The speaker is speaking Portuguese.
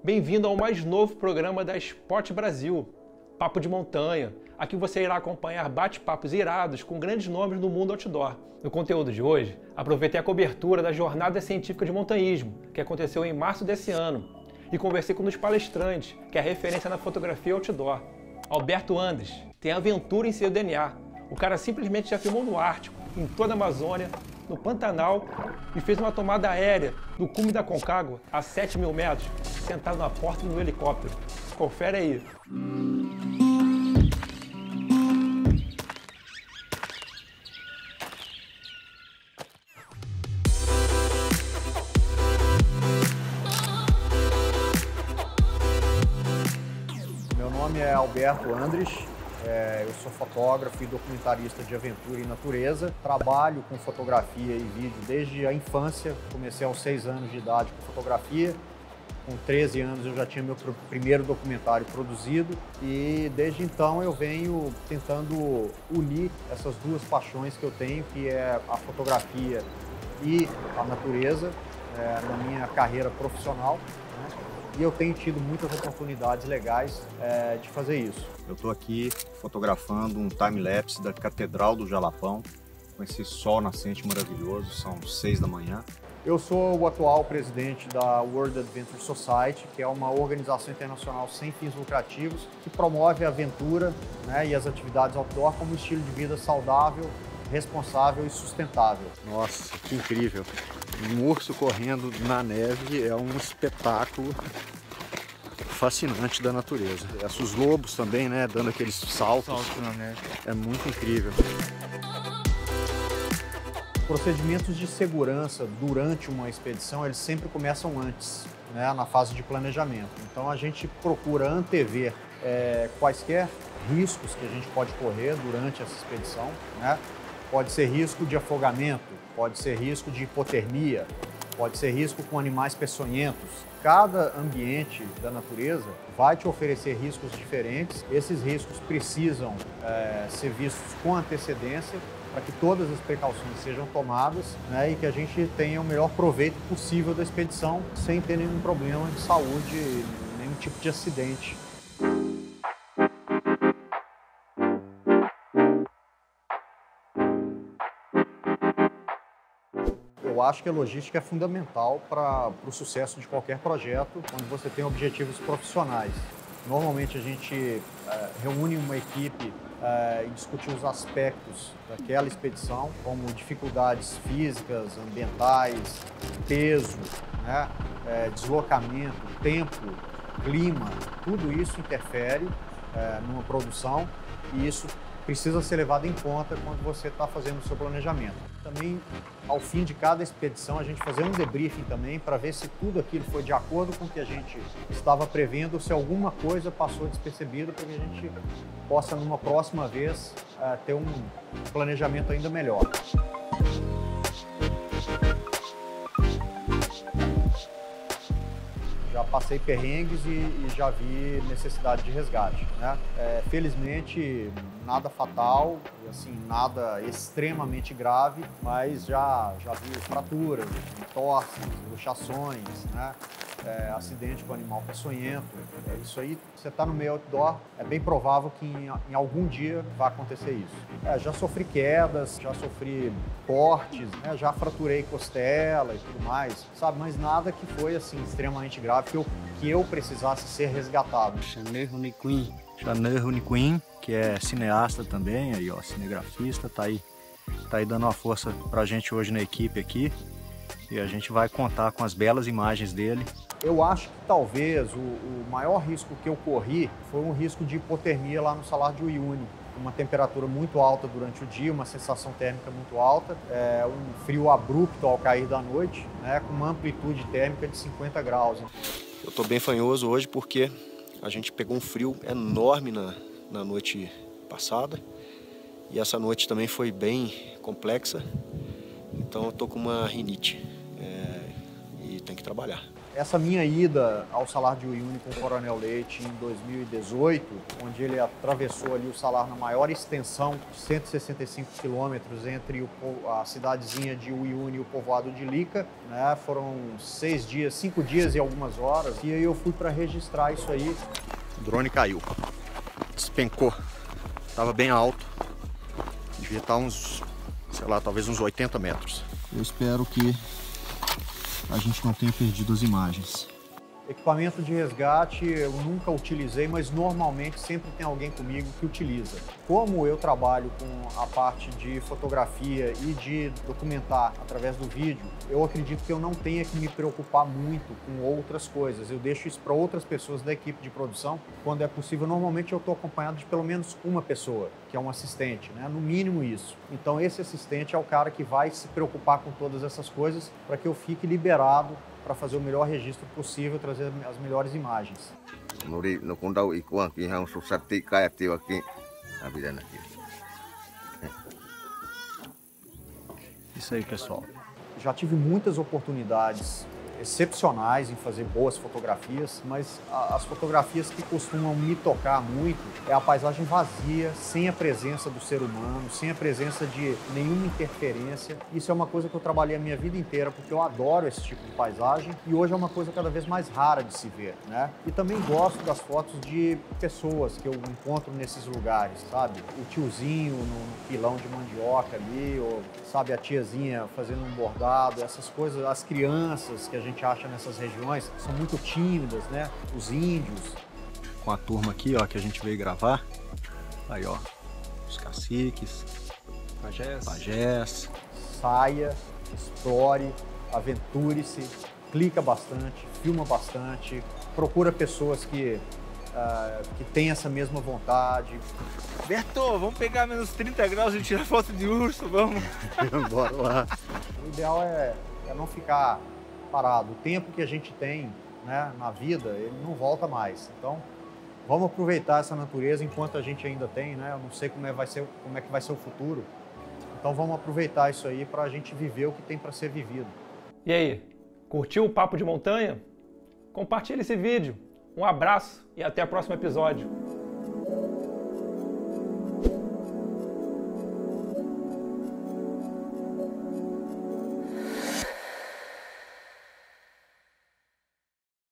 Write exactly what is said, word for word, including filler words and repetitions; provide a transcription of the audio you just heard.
Bem-vindo ao mais novo programa da Sport Brasil, Papo de Montanha. Aqui você irá acompanhar bate-papos irados com grandes nomes do mundo outdoor. No conteúdo de hoje, aproveitei a cobertura da Jornada Científica de Montanhismo, que aconteceu em março desse ano, e conversei com um dos palestrantes, que é referência na fotografia outdoor. Alberto Andres tem aventura em seu D N A. O cara simplesmente já filmou no Ártico, em toda a Amazônia, no Pantanal, e fez uma tomada aérea do cume da Concagua a sete mil metros, sentado na porta do helicóptero. Confere aí. Meu nome é Alberto Andres. É, eu sou fotógrafo e documentarista de aventura e natureza. Trabalho com fotografia e vídeo desde a infância. Comecei aos seis anos de idade com fotografia. Com treze anos eu já tinha meu primeiro documentário produzido. E desde então eu venho tentando unir essas duas paixões que eu tenho, que é a fotografia e a natureza, é, na minha carreira profissional. E eu tenho tido muitas oportunidades legais é, de fazer isso. Eu estou aqui fotografando um time-lapse da Catedral do Jalapão, com esse sol nascente maravilhoso, são seis da manhã. Eu sou o atual presidente da World Adventure Society, que é uma organização internacional sem fins lucrativos, que promove a aventura, né, e as atividades outdoor como um estilo de vida saudável, responsável e sustentável. Nossa, que incrível! Um urso correndo na neve é um espetáculo fascinante da natureza. Os lobos também, né, dando aqueles saltos. Salto na neve. É muito incrível. Procedimentos de segurança durante uma expedição, eles sempre começam antes, né, na fase de planejamento. Então a gente procura antever é, quaisquer riscos que a gente pode correr durante essa expedição, né? Pode ser risco de afogamento, pode ser risco de hipotermia, pode ser risco com animais peçonhentos. Cada ambiente da natureza vai te oferecer riscos diferentes. Esses riscos precisam é, ser vistos com antecedência para que todas as precauções sejam tomadas, né, e que a gente tenha o melhor proveito possível da expedição sem ter nenhum problema de saúde, nenhum tipo de acidente. Eu acho que a logística é fundamental para o sucesso de qualquer projeto quando você tem objetivos profissionais. Normalmente a gente é, reúne uma equipe é, e discute os aspectos daquela expedição, como dificuldades físicas, ambientais, peso, né, é, deslocamento, tempo, clima. Tudo isso interfere é, numa produção e isso precisa ser levado em conta quando você está fazendo o seu planejamento. Também, ao fim de cada expedição, a gente fazer um debriefing também para ver se tudo aquilo foi de acordo com o que a gente estava prevendo, se alguma coisa passou despercebida, para que a gente possa, numa próxima vez, uh, ter um planejamento ainda melhor. Já passei perrengues e, e já vi necessidade de resgate, né? É, felizmente, nada fatal, assim, nada extremamente grave, mas já, já vi fraturas, torces, luxações, né? É, acidente com animal peçonhento. É, isso aí, você está no meio outdoor, é bem provável que em, em algum dia vai acontecer isso. É, já sofri quedas, já sofri cortes, né? Já fraturei costela e tudo mais, sabe? Mas nada que foi assim extremamente grave que eu, que eu precisasse ser resgatado. Chanel Runiquim. Chanel Runiquim, que é cineasta também, aí, ó, cinegrafista, tá aí, tá aí dando uma força pra gente hoje na equipe aqui. E a gente vai contar com as belas imagens dele. Eu acho que talvez o, o maior risco que eu corri foi um risco de hipotermia lá no Salar de Uyuni. Uma temperatura muito alta durante o dia, uma sensação térmica muito alta, é, um frio abrupto ao cair da noite, né, com uma amplitude térmica de cinquenta graus. Eu estou bem fanhoso hoje porque a gente pegou um frio enorme na, na noite passada e essa noite também foi bem complexa, então eu estou com uma rinite é, e tem que trabalhar. Essa minha ida ao Salar de Uyuni com o Coronel Leite em dois mil e dezoito, onde ele atravessou ali o salar na maior extensão de cento e sessenta e cinco quilômetros entre o, a cidadezinha de Uyuni e o povoado de Lica, né? Foram seis dias, cinco dias e algumas horas, e aí eu fui para registrar isso aí. O drone caiu, despencou, estava bem alto, devia estar uns, sei lá, talvez uns oitenta metros. Eu espero que a gente não tenha perdido as imagens. Equipamento de resgate eu nunca utilizei, mas normalmente sempre tem alguém comigo que utiliza. Como eu trabalho com a parte de fotografia e de documentar através do vídeo, eu acredito que eu não tenha que me preocupar muito com outras coisas. Eu deixo isso para outras pessoas da equipe de produção. Quando é possível, normalmente eu estou acompanhado de pelo menos uma pessoa, que é um assistente, né? No mínimo isso. Então esse assistente é o cara que vai se preocupar com todas essas coisas para que eu fique liberado para fazer o melhor registro possível, trazer as melhores imagens. No condado Ikuan, que é um sucesso criativo aqui na vida aqui. Isso aí, pessoal. Já tive muitas oportunidades excepcionais em fazer boas fotografias, mas as fotografias que costumam me tocar muito é a paisagem vazia, sem a presença do ser humano, sem a presença de nenhuma interferência. Isso é uma coisa que eu trabalhei a minha vida inteira, porque eu adoro esse tipo de paisagem e hoje é uma coisa cada vez mais rara de se ver, né? E também gosto das fotos de pessoas que eu encontro nesses lugares, sabe? O tiozinho no pilão de mandioca ali, ou, sabe, a tiazinha fazendo um bordado, essas coisas, as crianças que a gente acha nessas regiões são muito tímidas, né? Os índios. Com a turma aqui, ó, que a gente veio gravar. Aí, ó, os caciques, pajés. pajés. Saia, explore, aventure-se, clica bastante, filma bastante, procura pessoas que, uh, que têm essa mesma vontade. Berto, vamos pegar menos trinta graus e tirar foto de urso, vamos. Bora lá. O ideal é, é não ficar parado. O tempo que a gente tem, né, na vida, ele não volta mais. Então, vamos aproveitar essa natureza enquanto a gente ainda tem, né? Eu não sei como é, vai ser, como é que vai ser o futuro. Então, vamos aproveitar isso aí para a gente viver o que tem para ser vivido. E aí, curtiu o Papo de Montanha? Compartilhe esse vídeo. Um abraço e até o próximo episódio.